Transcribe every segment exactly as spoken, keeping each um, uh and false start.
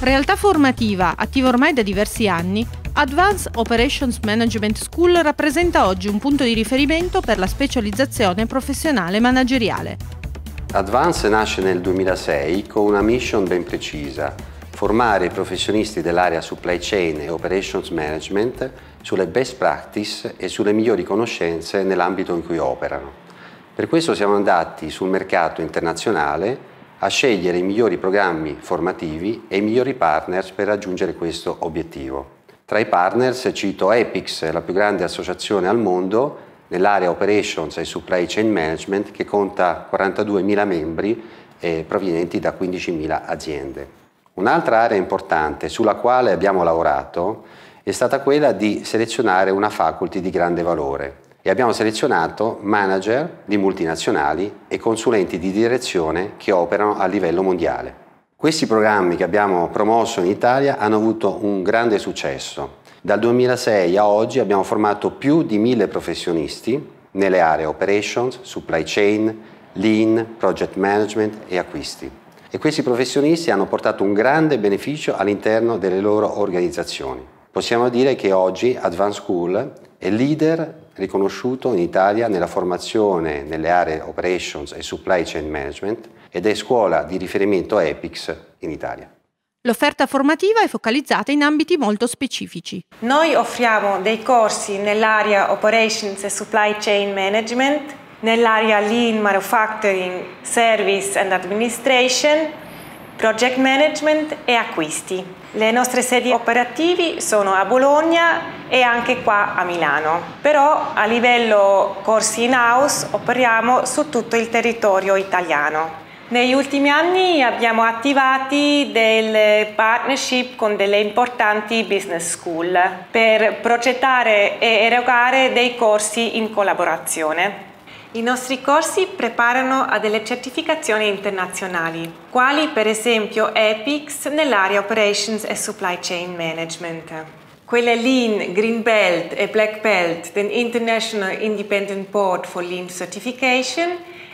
Realtà formativa attiva ormai da diversi anni, Advanced Operations Management School rappresenta oggi un punto di riferimento per la specializzazione professionale manageriale. Advanced nasce nel duemilasei con una mission ben precisa: formare i professionisti dell'area Supply Chain e Operations Management sulle best practice e sulle migliori conoscenze nell'ambito in cui operano. Per questo siamo andati sul mercato internazionale a scegliere i migliori programmi formativi e i migliori partners per raggiungere questo obiettivo. Tra i partners cito Epix, la più grande associazione al mondo nell'area Operations e Supply Chain Management, che conta quarantaduemila membri eh, provenienti da quindicimila aziende. Un'altra area importante sulla quale abbiamo lavorato è stata quella di selezionare una faculty di grande valore. E abbiamo selezionato manager di multinazionali e consulenti di direzione che operano a livello mondiale. Questi programmi che abbiamo promosso in Italia hanno avuto un grande successo. Dal duemilasei a oggi abbiamo formato più di mille professionisti nelle aree Operations, Supply Chain, Lean, Project Management e acquisti. E questi professionisti hanno portato un grande beneficio all'interno delle loro organizzazioni. Possiamo dire che oggi Advanced School è leader riconosciuto in Italia nella formazione nelle aree Operations e Supply Chain Management ed è scuola di riferimento Epix in Italia. L'offerta formativa è focalizzata in ambiti molto specifici. Noi offriamo dei corsi nell'area Operations e Supply Chain Management, nell'area Lean Manufacturing, Service and Administration, Project Management e acquisti. Le nostre sedi operativi sono a Bologna e anche qua a Milano, però a livello corsi in-house operiamo su tutto il territorio italiano. Negli ultimi anni abbiamo attivati delle partnership con delle importanti business school per progettare e erogare dei corsi in collaborazione. I nostri corsi preparano a delle certificazioni internazionali, quali per esempio Epix nell'area Operations e Supply Chain Management. Quelle Lean, Green Belt e Black Belt dell'International Independent Board for Lean Certification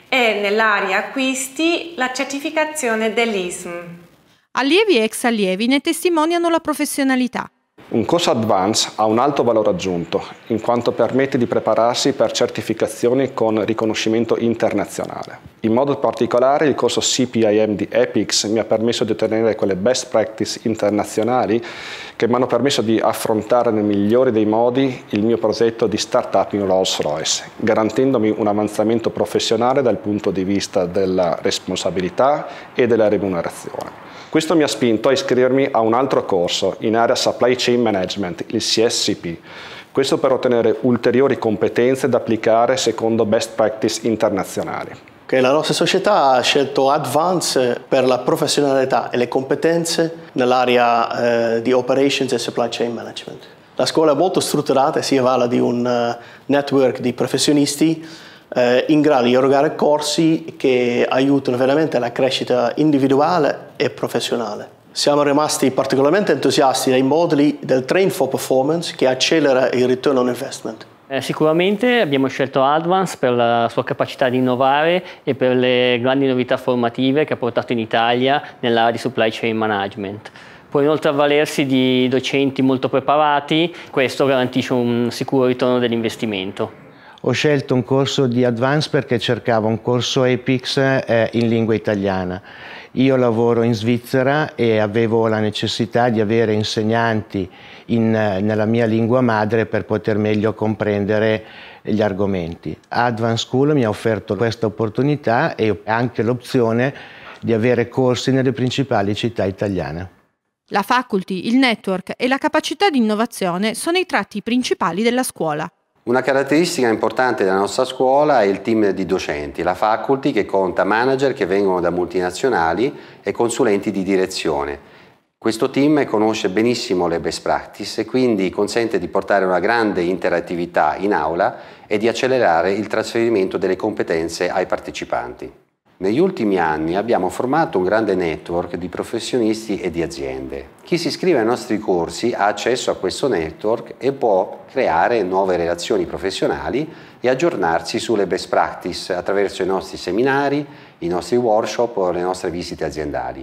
e nell'area acquisti la certificazione dell'I S M. Allievi e ex allievi ne testimoniano la professionalità. Un corso Advance ha un alto valore aggiunto, in quanto permette di prepararsi per certificazioni con riconoscimento internazionale. In modo particolare il corso C P I M di Epix mi ha permesso di ottenere quelle best practice internazionali che mi hanno permesso di affrontare nel migliore dei modi il mio progetto di startup in Rolls-Royce, garantendomi un avanzamento professionale dal punto di vista della responsabilità e della remunerazione. Questo mi ha spinto a iscrivermi a un altro corso in area Supply Chain Management, il C S C P. Questo per ottenere ulteriori competenze da applicare secondo best practice internazionali. Okay, la nostra società ha scelto Advance per la professionalità e le competenze nell'area eh, di Operations e Supply Chain Management. La scuola è molto strutturata e si avvale di un uh, network di professionisti eh, in grado di erogare corsi che aiutano veramente la crescita individuale e professionale. Siamo rimasti particolarmente entusiasti dai moduli del Train for Performance che accelera il return on investment. Eh, sicuramente abbiamo scelto Advance per la sua capacità di innovare e per le grandi novità formative che ha portato in Italia nell'area di Supply Chain Management. Può inoltre avvalersi di docenti molto preparati, questo garantisce un sicuro ritorno dell'investimento. Ho scelto un corso di Advance perché cercavo un corso Epix eh, in lingua italiana. Io lavoro in Svizzera e avevo la necessità di avere insegnanti in, nella mia lingua madre per poter meglio comprendere gli argomenti. Advanced School mi ha offerto questa opportunità e anche l'opzione di avere corsi nelle principali città italiane. La faculty, il network e la capacità di innovazione sono i tratti principali della scuola. Una caratteristica importante della nostra scuola è il team di docenti, la faculty che conta manager che vengono da multinazionali e consulenti di direzione. Questo team conosce benissimo le best practice e quindi consente di portare una grande interattività in aula e di accelerare il trasferimento delle competenze ai partecipanti. Negli ultimi anni abbiamo formato un grande network di professionisti e di aziende. Chi si iscrive ai nostri corsi ha accesso a questo network e può creare nuove relazioni professionali e aggiornarsi sulle best practice attraverso i nostri seminari, i nostri workshop o le nostre visite aziendali.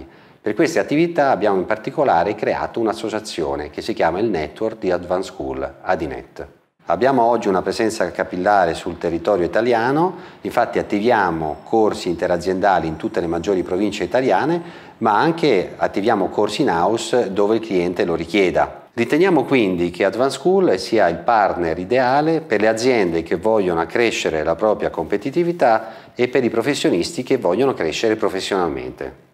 Per queste attività abbiamo in particolare creato un'associazione che si chiama il Network di Advanced School, Adinet. Abbiamo oggi una presenza capillare sul territorio italiano, infatti attiviamo corsi interaziendali in tutte le maggiori province italiane, ma anche attiviamo corsi in house dove il cliente lo richieda. Riteniamo quindi che Advanced School sia il partner ideale per le aziende che vogliono accrescere la propria competitività e per i professionisti che vogliono crescere professionalmente.